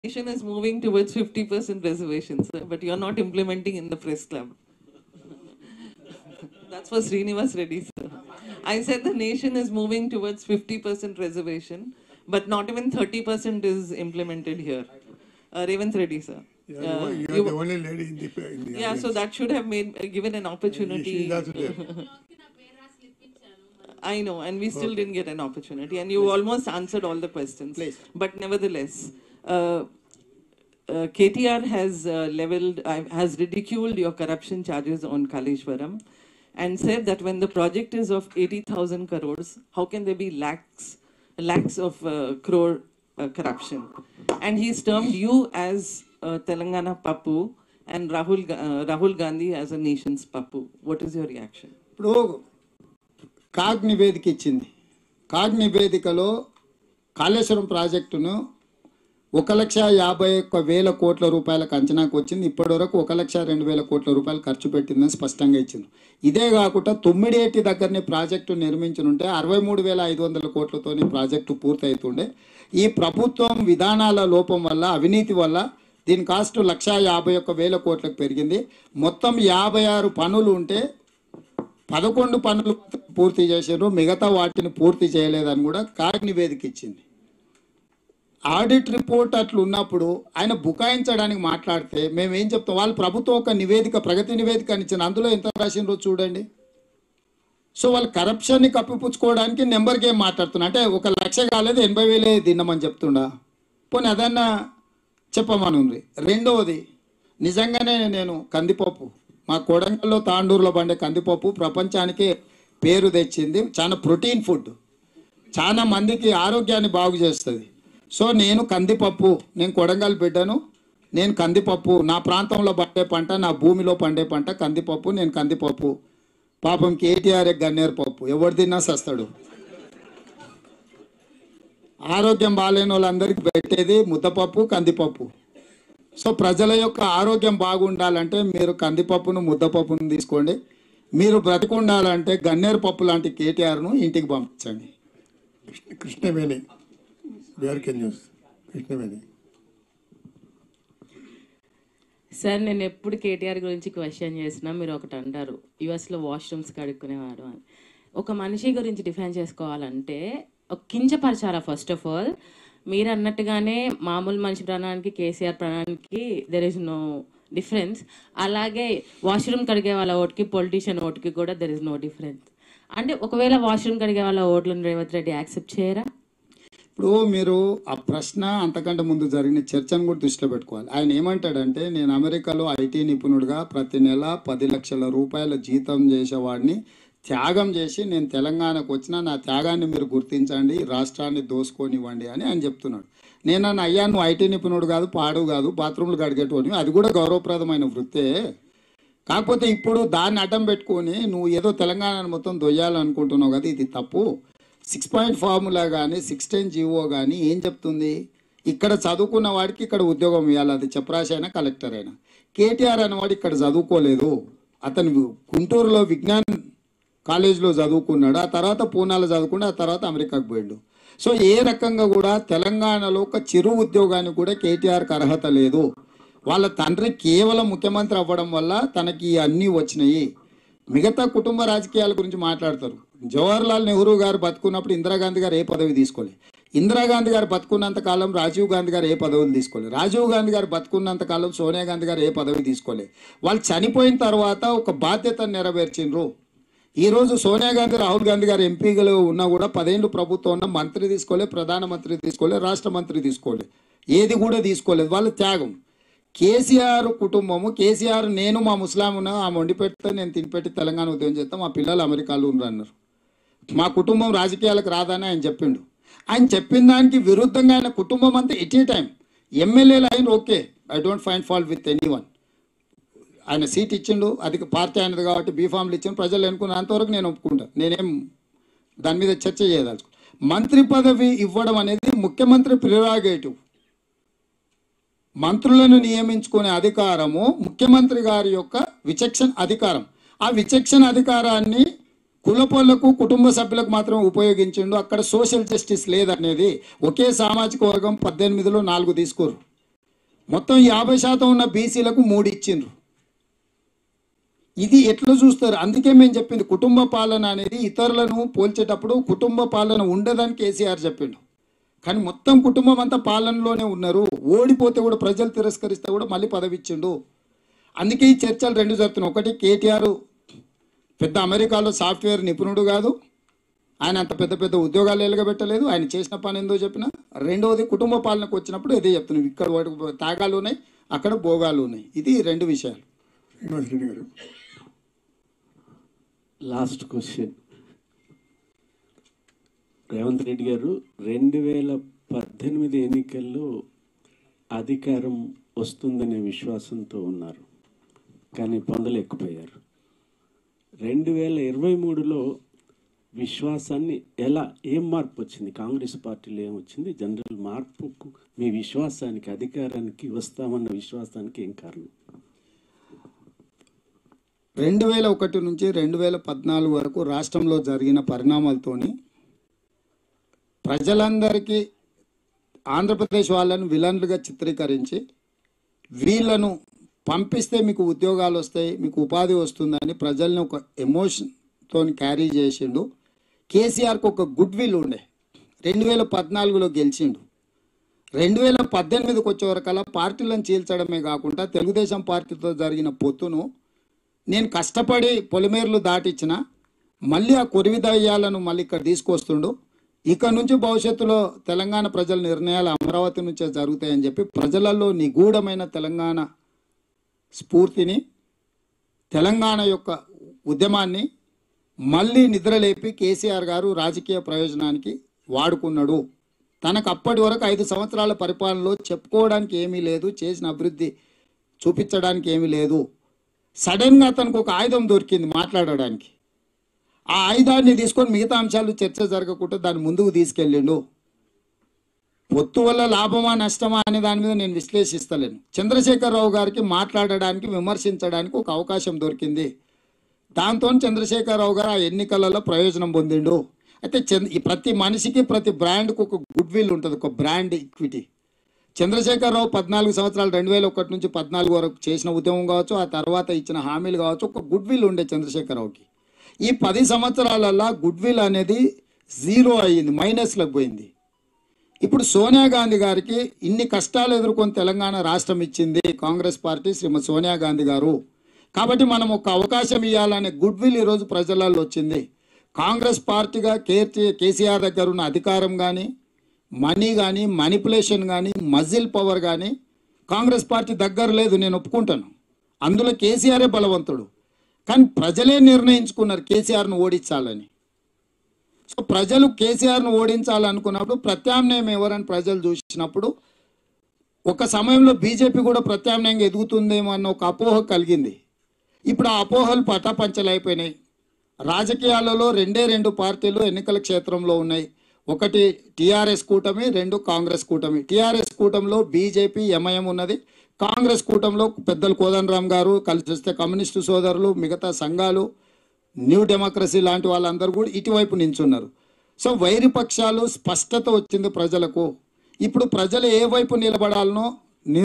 Nation is moving towards 50% reservations, but you're not implementing in the press club. That's for Srinivas Reddy, sir. I said the nation is moving towards 50% reservation, but not even 30% is implemented here. Revanth Reddy, sir. Yeah, you are the only lady in the Yeah, audience. so that should have given an opportunity. She is also there. I know, and we still didn't get an opportunity. And you almost answered all the questions. Please. But nevertheless, KTR has ridiculed your corruption charges on Kaleshwaram and said that when the project is of 80,000 crores, how can there be lakhs of crore corruption? And he's termed you as Telangana Papu and Rahul Gandhi as a nation's Papu. What is your reaction? ఇప్పుడు CAG నివేదిక ఇచ్చింది. CAG నివేదికలో కాళేశ్వరం ప్రాజెక్టును 1,51,000 కోట్ల రూపాయలకు అంచనాకు వచ్చింది. ఇప్పటివరకు 1,02,000 కోట్ల రూపాయలు ఖర్చు పెట్టిందని స్పష్టంగా ఇచ్చింది. ఇదే కాకుండా తొమ్మిడేటి దగ్గరనే ప్రాజెక్టు నిర్మించనుంటే 63,500 కోట్లతోని ప్రాజెక్టు పూర్తవుతుండే. ఈ ప్రభుత్వం విధానాల లోపం వల్ల, అవినీతి వల్ల దీని కాస్ట్ 1,51,000 కోట్లకు పెరిగింది. మొత్తం 56 పనులు ఉంటే 11 పనులు పూర్తి చేశారు, మిగతా వాటిని పూర్తి చేయలేదని కూడా కాగ్ నివేదిక ఇచ్చింది. ఆడిట్ రిపోర్ట్ అట్లా ఉన్నప్పుడు ఆయన బుకాయించడానికి మాట్లాడితే మేమేం చెప్తాం? వాళ్ళు ప్రభుత్వం ఒక నివేదిక, ప్రగతి నివేదిక అని ఇచ్చింది, అందులో ఎంత రాసిండ్రో చూడండి. సో వాళ్ళు కరప్షన్ని కప్పిపుచ్చుకోవడానికి నెంబర్ గేమ్ మాట్లాడుతున్నా. అంటే 1,00,000 కాలేదు 80,000 తిన్నామని చెప్తుండా. పోనీ అదన్నా చెప్పమని ఉంది. రెండవది, నిజంగానే నేను కందిపప్పు, మా కొడంగల్లో తాండూరులో పండే కందిపప్పు ప్రపంచానికి పేరు తెచ్చింది. చాలా ప్రోటీన్ ఫుడ్, చాలా మందికి ఆరోగ్యాన్ని బాగు చేస్తుంది. సో నేను కందిపప్పు, నేను కొడంగల్ బిడ్డను, నేను కందిపప్పు, నా ప్రాంతంలో పండే పంట, నా భూమిలో పండే పంట కందిపప్పు, నేను కందిపప్పు. పాపం కేటీఆర్ గన్నేరు పప్పు, ఎవరు తిన్నా సస్తాడు. ఆరోగ్యం బాగాలేని వాళ్ళందరికీ పెట్టేది ముద్దపప్పు, కందిపప్పు. సో ప్రజల యొక్క ఆరోగ్యం బాగుండాలంటే మీరు కందిపప్పును, ముద్దపప్పును తీసుకోండి. మీరు బ్రతికుండాలంటే గన్నేరు పప్పు లాంటి కేటీఆర్ను ఇంటికి పంపించండి. Krishnaveni, BRK news, Krishnaveni. Sir, నేను ఎప్పుడు కేటీఆర్ గురించి క్వశ్చన్ చేసినా మీరు ఒకటి అంటారు, యుఎస్లో వాష్రూమ్స్ కడుక్కునేవాడు అని. ఒక మనిషి గురించి డిఫైన్ చేసుకోవాలంటే ఒక కించపరచాలా? ఫస్ట్ ఆఫ్ ఆల్ మీరు అన్నట్టుగానే మామూలు మనిషి ప్రాణానికి కేసీఆర్ ప్రాణానికి దెర్ ఇస్ నో డిఫరెన్స్. అలాగే వాష్రూమ్ కడిగే వాళ్ళ ఓటుకి పొలిటీషియన్ ఓటుకి కూడా దెర్ ఇస్ నో డిఫరెన్స్. అంటే ఒకవేళ వాష్రూమ్ కడిగే వాళ్ళ ఓట్లను రేవంత్ రెడ్డి యాక్సెప్ట్ చేయరా? ఇప్పుడు మీరు ఆ ప్రశ్న అంతకంటే ముందు జరిగిన చర్చను కూడా దృష్టిలో పెట్టుకోవాలి. ఆయన ఏమంటాడంటే, నేను అమెరికాలో ఐటీ నిపుణుడిగా ప్రతి నెల 10 లక్షల రూపాయల జీతం చేసేవాడిని త్యాగం చేసి నేను తెలంగాణకు వచ్చిన, నా త్యాగాన్ని మీరు గుర్తించండి, రాష్ట్రాన్ని దోసుకోనివ్వండి అని ఆయన చెప్తున్నాడు. నేను అన్న, అయ్యా నువ్వు ఐటీ నిపుణుడు కాదు, పాడు కాదు, బాత్రూమ్లు కడిగేటోని, అది కూడా గౌరవప్రదమైన వృత్తే. కాకపోతే ఇప్పుడు దాన్ని అడ్డం పెట్టుకొని నువ్వు ఏదో తెలంగాణను మొత్తం దొయ్యాలనుకుంటున్నావు కదా, ఇది తప్పు. 6 ఫార్ములా కానీ 16 జీవో కానీ ఏం చెప్తుంది? ఇక్కడ చదువుకున్న వాడికి ఇక్కడ ఉద్యోగం ఇవ్వాలి, అది చెప్రాసి అయినా కలెక్టర్ అయినా. కేటీఆర్ అనేవాడు ఇక్కడ చదువుకోలేదు, అతను గుంటూరులో విజ్ఞాన్ కాలేజీలో చదువుకున్నాడు, ఆ తర్వాత పూనాలో చదువుకున్నాడు, ఆ తర్వాత అమెరికాకు పోయాడు. సో ఏ రకంగా కూడా తెలంగాణలో ఒక చిరు ఉద్యోగానికి కూడా కేటీఆర్కి అర్హత లేదు. వాళ్ళ తండ్రి కేవలం ముఖ్యమంత్రి అవ్వడం వల్ల తనకి అన్నీ వచ్చినాయి. మిగతా కుటుంబ రాజకీయాల గురించి మాట్లాడతారు. జవహర్లాల్ నెహ్రూ గారు బతుకున్నప్పుడు ఇందిరాగాంధీ గారు ఏ పదవి తీసుకోలేదు. ఇందిరాగాంధీ గారు బతుకున్నంత కాలం రాజీవ్ గాంధీ గారు ఏ పదవులు తీసుకోలేదు. రాజీవ్ గాంధీ గారు బతుకున్నంత కాలం సోనియా గాంధీ గారు ఏ పదవి తీసుకోలేదు. వాళ్ళు చనిపోయిన తర్వాత ఒక బాధ్యతను నెరవేర్చిండ్రు. ఈరోజు సోనియా గాంధీ, రాహుల్ గాంధీ గారు ఎంపీలు ఉన్నా కూడా 10 ఏళ్ళు ప్రభుత్వం ఉన్న మంత్రి తీసుకోలేదు, ప్రధానమంత్రి తీసుకోలేదు, రాష్ట్ర మంత్రి తీసుకోలేదు, ఏది కూడా తీసుకోలేదు. వాళ్ళ త్యాగం. కేసీఆర్ కుటుంబము, కేసీఆర్ నేను మా ముస్లాం ఉన్నా ఆమె వండి పెడితే నేను తినిపెట్టి తెలంగాణ ఉద్యోగం చేస్తాం, మా పిల్లలు అమెరికాలో ఉన్నారు అన్నారు. మా కుటుంబం రాజకీయాలకు రాదని ఆయన చెప్పిండు. ఆయన చెప్పిన దానికి విరుద్ధంగా ఆయన కుటుంబం అంతా ఎట్ ఏ టైం ఎమ్మెల్యేలు అయిన okay, I don't find fault with anyone. ఆయన సీట్ ఇచ్చిండు, అది పార్టీ అయినది కాబట్టి బీఫామ్లు ఇచ్చిండు, ప్రజలు అనుకున్న అంతవరకు నేను ఒప్పుకుంటా, నేనేం దాని మీద చర్చ చేయదలుచు. మంత్రి పదవి ఇవ్వడం అనేది ముఖ్యమంత్రి ప్రిరాగేటివ్. మంత్రులను నియమించుకునే అధికారము ముఖ్యమంత్రి గారి యొక్క విచక్షణ అధికారం. ఆ విచక్షణ అధికారాన్ని కులపోళ్లకు, కుటుంబ సభ్యులకు మాత్రం ఉపయోగించిండు. అక్కడ సోషల్ జస్టిస్ లేదనేది, ఒకే సామాజిక వర్గం 18లో 4 తీసుకోరు. మొత్తం 50% ఉన్న బీసీలకు 3 ఇచ్చిండ్రు. ఇది ఎట్లా చూస్తారు? అందుకే మేము చెప్పింది కుటుంబ పాలన అనేది ఇతరులను పోల్చేటప్పుడు కుటుంబ పాలన ఉండదని కేసీఆర్ చెప్పిండు. కానీ మొత్తం కుటుంబం అంతా పాలనలోనే ఉన్నారు. ఓడిపోతే కూడా ప్రజలు తిరస్కరిస్తే కూడా మళ్ళీ పదవి ఇచ్చిండు. అందుకే ఈ చర్చలు రెండు జరుగుతున్నాయి. ఒకటి, కేటీఆర్ పెద్ద అమెరికాలో సాఫ్ట్వేర్ నిపుణుడు కాదు, ఆయన అంత పెద్ద పెద్ద ఉద్యోగాలు ఎలగబెట్టలేదు, ఆయన చేసిన పని ఏందో చెప్పిన. రెండవది, కుటుంబ పాలనకు వచ్చినప్పుడు ఇదే చెప్తున్నాం, ఇక్కడ తాగాలు ఉన్నాయి, అక్కడ భోగాలు ఉన్నాయి. ఇది 2 విషయాలు. శ్రీనివాస్ రెడ్డి గారు. Last question. రేవంత్ రెడ్డి గారు 2018 ఎన్నికల్లో అధికారం వస్తుందనే విశ్వాసంతో ఉన్నారు, కానీ పొందలేకపోయారు. 2023లో విశ్వాసాన్ని ఏం మార్పు వచ్చింది? కాంగ్రెస్ పార్టీలో ఏం వచ్చింది? జనరల్ మార్పుకు మీ విశ్వాసానికి, అధికారానికి వస్తామన్న విశ్వాసానికి ఏం కారణం? 2001 నుంచి 2014 వరకు రాష్ట్రంలో జరిగిన పరిణామాలతోని ప్రజలందరికీ ఆంధ్రప్రదేశ్ వాళ్ళను విలన్లుగా చిత్రీకరించి వీళ్ళను పంపిస్తే మీకు ఉద్యోగాలు వస్తాయి, మీకు ఉపాధి వస్తుందని ప్రజల్ని ఒక ఎమోషన్తో క్యారీ చేసిండు. కేసీఆర్కి ఒక గుడ్ విల్ ఉండే. 2014లో గెలిచిండు. 2018కి వచ్చే వరకల్లా పార్టీలను చీల్చడమే కాకుండా తెలుగుదేశం పార్టీతో జరిగిన పొత్తును నేను కష్టపడి పొలిమేర్లు దాటించిన మళ్ళీ ఆ కొరివిదయ్యాలను మళ్ళీ ఇక్కడ తీసుకొస్తుండు. ఇక నుంచి భవిష్యత్తులో తెలంగాణ ప్రజల నిర్ణయాలు అమరావతి నుంచే జరుగుతాయని చెప్పి ప్రజలలో నిగూఢమైన తెలంగాణ స్ఫూర్తిని, తెలంగాణ యొక్క ఉద్యమాన్ని మళ్ళీ నిద్రలేపి కేసీఆర్ గారు రాజకీయ ప్రయోజనానికి వాడుకున్నాడు. తనకు అప్పటి వరకు 5 సంవత్సరాల పరిపాలనలో చెప్పుకోవడానికి ఏమీ లేదు, చేసిన అభివృద్ధి చూపించడానికి ఏమీ లేదు. సడన్గా అతనికి ఒక ఆయుధం దొరికింది మాట్లాడడానికి. ఆ ఆయుధాన్ని తీసుకొని మిగతా అంశాలు చర్చ జరగకుండా దాన్ని ముందుకు తీసుకెళ్ళిండు. పొత్తు వల్ల లాభమా నష్టమా అనే దాని మీద నేను విశ్లేషిస్తలేను. చంద్రశేఖరరావు గారికి మాట్లాడడానికి, విమర్శించడానికి ఒక అవకాశం దొరికింది. దాంతో చంద్రశేఖరరావు గారు ఆ ఎన్నికలలో ప్రయోజనం పొందిండు. అయితే ప్రతి మనిషికి, ప్రతి బ్రాండ్కు ఒక గుడ్ విల్ ఉంటుంది, ఒక బ్రాండ్ ఈక్విటీ. చంద్రశేఖరరావు 14 సంవత్సరాలు 2001 నుంచి 14 వరకు చేసిన ఉద్యమం కావచ్చు, ఆ తర్వాత ఇచ్చిన హామీలు కావచ్చు, ఒక గుడ్ విల్ ఉండే చంద్రశేఖరరావుకి. ఈ 10 సంవత్సరాలలో గుడ్ విల్ అనేది 0 అయ్యింది, మైనస్లకు పోయింది. ఇప్పుడు సోనియా గాంధీ గారికి ఇన్ని కష్టాలు ఎదుర్కొని తెలంగాణ రాష్ట్రం ఇచ్చింది కాంగ్రెస్ పార్టీ, శ్రీమతి సోనియా గాంధీ గారు. కాబట్టి మనం ఒక అవకాశం ఇవ్వాలనే గుడ్ విల్ ఈరోజు ప్రజలలో వచ్చింది. కాంగ్రెస్ పార్టీగా కేసీఆర్ దగ్గర ఉన్న అధికారం కానీ, మనీ కానీ, మానిపులేషన్ కానీ, మజిల్ పవర్ కానీ కాంగ్రెస్ పార్టీ దగ్గర లేదు, నేను ఒప్పుకుంటాను. అందులో కేసీఆరే బలవంతుడు. కానీ ప్రజలే నిర్ణయించుకున్నారు కేసీఆర్ను ఓడించాలని. సో ప్రజలు కేసీఆర్ను ఓడించాలనుకున్నప్పుడు ప్రత్యామ్నాయం ఎవరని ప్రజలు చూసినప్పుడు ఒక సమయంలో బీజేపీ కూడా ప్రత్యామ్నాయంగా ఎదుగుతుందేమో అన్న ఒక అపోహ కలిగింది. ఇప్పుడు ఆ అపోహలు పటాపంచలైపోయినాయి. రాజకీయాలలో 2 పార్టీలు ఎన్నికల క్షేత్రంలో ఉన్నాయి. ఒకటి టీఆర్ఎస్ కూటమి, 2 కాంగ్రెస్ కూటమి. టీఆర్ఎస్ కూటమిలో బీజేపీ, ఎంఐఎం ఉన్నది. కాంగ్రెస్ కూటమిలో పెద్దలు కోదండరామ్ గారు, కలిసి వస్తే కమ్యూనిస్టు సోదరులు, మిగతా సంఘాలు, న్యూ డెమోక్రసీ లాంటి వాళ్ళందరూ కూడా ఇటువైపు నించున్నారు. సో వైరి పక్షాలు స్పష్టత వచ్చింది ప్రజలకు. ఇప్పుడు ప్రజలు ఏ వైపు నిలబడాలనో